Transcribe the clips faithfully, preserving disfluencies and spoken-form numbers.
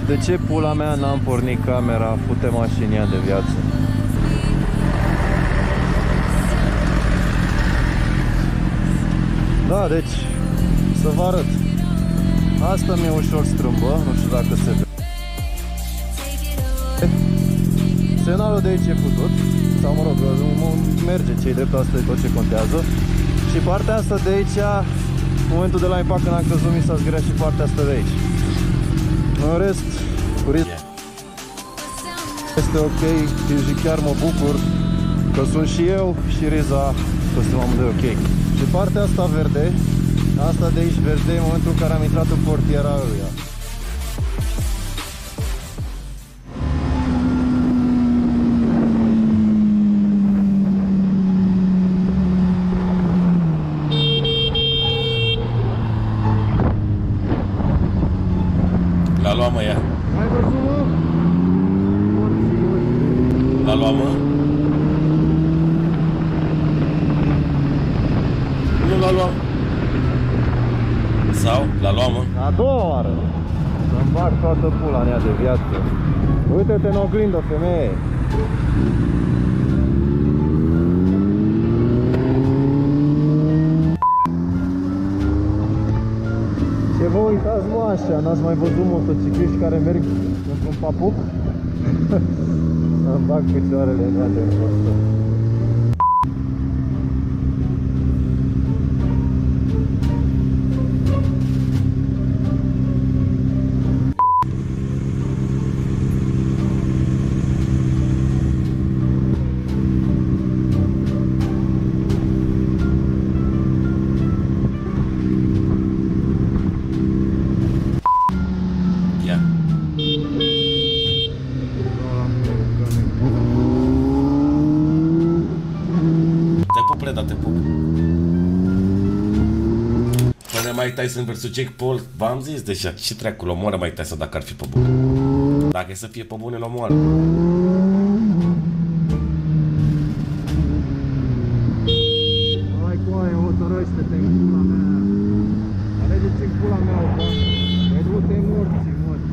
de ce pula mea n-am pornit camera? Fute mașinia de viață. Da, deci, să vă arăt. Asta mi-e ușor strâmbă, nu știu dacă se vede. Semnalul de aici e putut, sau mă rog, merge ce-i drept, asta e tot ce contează. Și partea asta de aici, în momentul de la impact când am căzut, mi s-a zgâriat și partea asta de aici. În rest, este ok și chiar mă bucur că sunt și eu și Riza, că suntem amândoi ok. Și partea asta verde, asta de aici verde, în momentul în care am intrat în portiera ăia. L-a luat, mă, ea. Ai văzut, mă? L-a luat, mă? Nu l-a luat. Sau? L-a luat, mă? A doua oară. Să-mi bag toată pula mea de viață. Uite-te în oglindă, femeie. Ce vă uitați, mă, așa? N-ați mai văzut motocicliști care merg într-un papuc? Îmi bag picioarele mea de încostă. Mike Tyson versus Jake Paul, v-am zis deja, ce treacu, îl omoară Mike Tyson dacă ar fi pe bune. Dacă e să fie pe bune, îl omoară. Hai cu aia, hotărăște-te în pula mea. Alegeți în pula mea, bă. Păi du-te morții, morți.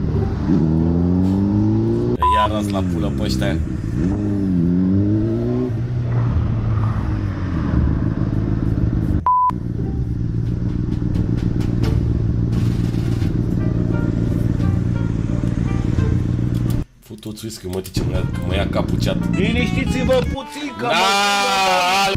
Iar azi la pulă pe ăștia. Toți uiți că mă zice, că mă ia capuceat. Liniștiți-vă puțin, că da!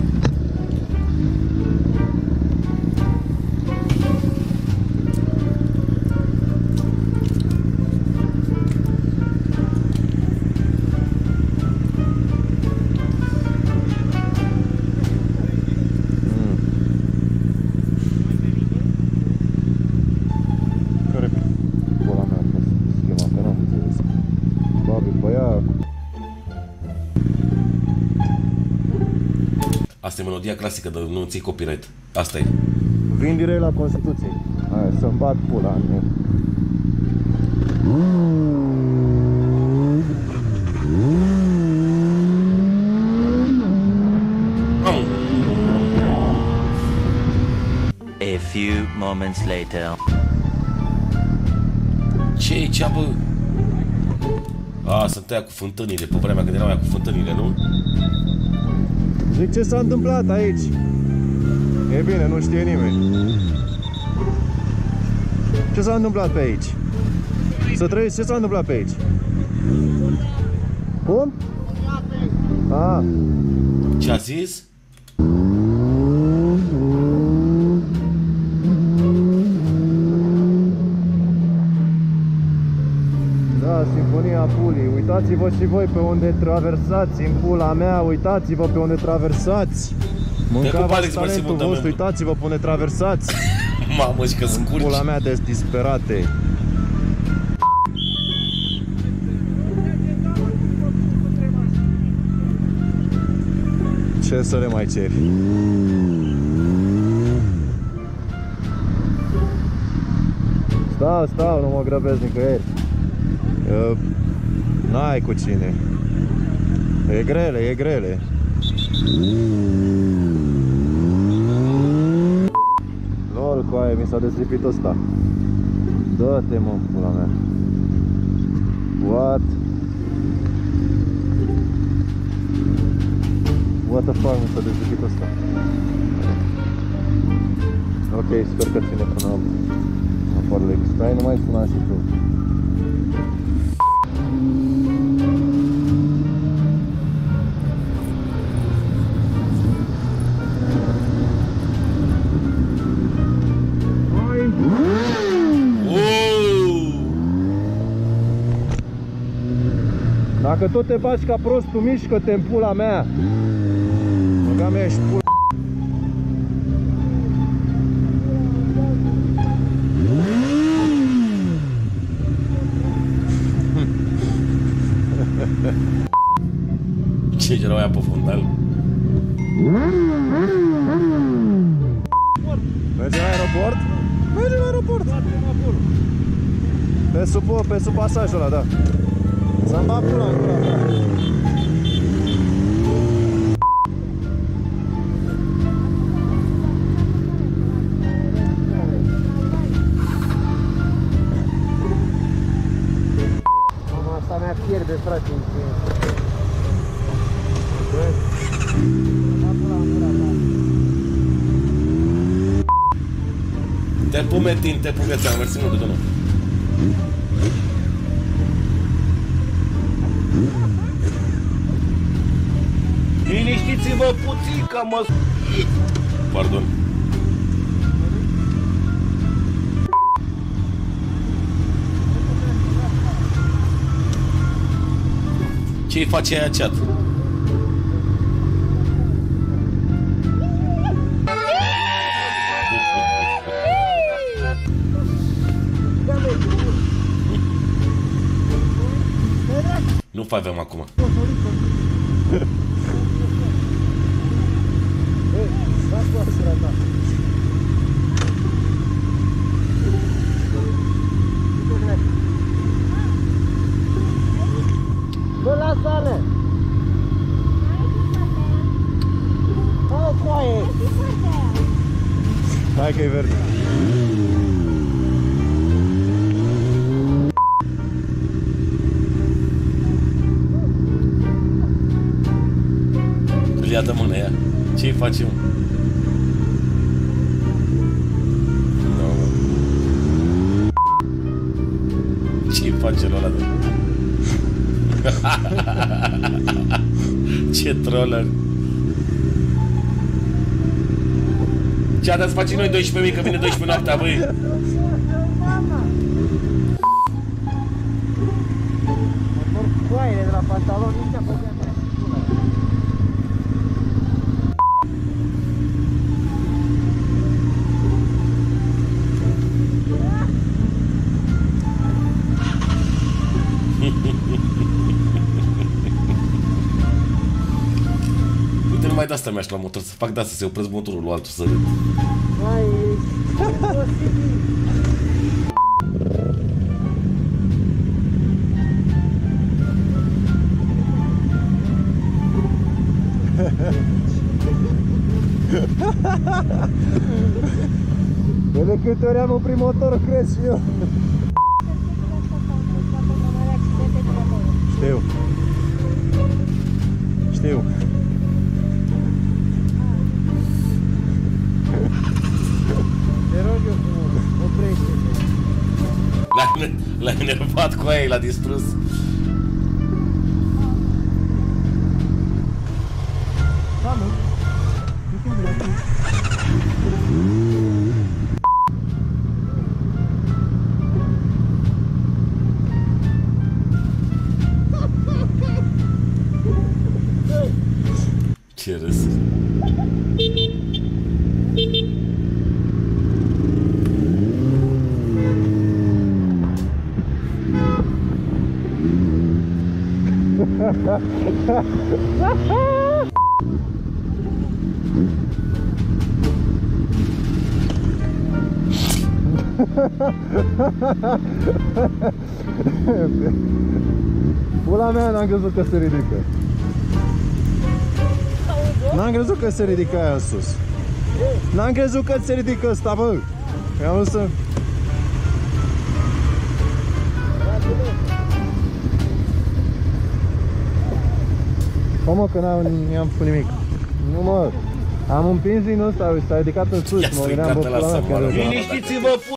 Asta e melodia clasică, dar nu ții copyright. Asta e. Vin direct la Constituție. Hai, să-mi bat pula în mine. A few moments later. Ce-i cea, bă? A, să tăia cu fântânile, pe vremea când erau aia cu fântânile, nu? Zic, ce s-a întâmplat aici? E bine, nu știe nimeni. Ce s-a întâmplat pe aici? Să trăiți, ce s-a întâmplat pe aici? Cum? A. Ce a zis? Da, Sinfonia Pulii. Uitați-vă și voi pe unde traversați în pula mea. Uitați-vă pe unde traversați. Mâncavați talentul vostru, uitați-vă pe unde traversați. Mamă, și că scurci. Pula mea de disperate. Ce să le mai ceri? Stau, stau, nu mă grăbesc nicăieri. Uh, N-ai cu cine. E grele, e grele. Lol, cu aia, mi s-a dezlipit ăsta. Dă-te, mă, pula mea. the fuck, mi s-a dezluchit ăsta. Ok, sper că ține până afară de stai, nu mai suna și tu. Dacă tot te faci ca prostul, mișcă-te în pula mea. Băga mea ești pula. Ce erau aia pe fundal? Mergem la aeroport? Mergem la aeroport. Pe sub, pe sub pasajul ăla, da. Să-mi bag pula în gura mea. Mama asta mea pierde, frate. Te pumetin, te pumetin, mersi mult de domnul. Liniștiți-vă puțin că mă... Pardon. Ce-i face aia chat? Nu avem acum. Bă, lasă-le! Hai, coaie! Hai că e verde. Îl ia de mână, ia. Ce-i face, mă? No. Ce-i face ăla de... Ce troller. Ce a să facem noi doisprezece mii, că vine doisprezece noaptea, băi. Coaile de la pantaloni, nici a făcut. Uite, numai de asta mi-aș la motor, să fac de asta, să-i opresc motorul lui altul, să râd. Hai, e posibil. Eu de câte ori am oprit motorul, crezi și eu. Știu. Știu. Te rog eu frumos, oprește-te. L-a, l-a enervat cu aia, l-a distrus. Da, nu? Ce râs. Pula mea, n-am crezut că se ridică. N-am crezut că se ridică aia în sus. N-am crezut că se ridică ăsta, bă. I-am vrut să... Fă mă, că n-am făcut nimic. Nu mă, am împins din ăsta, s-a ridicat în sus, Ia mă gândeam, bă, stricat la pula mea, să chiar moară, eu. mă. Liniștiți-vă,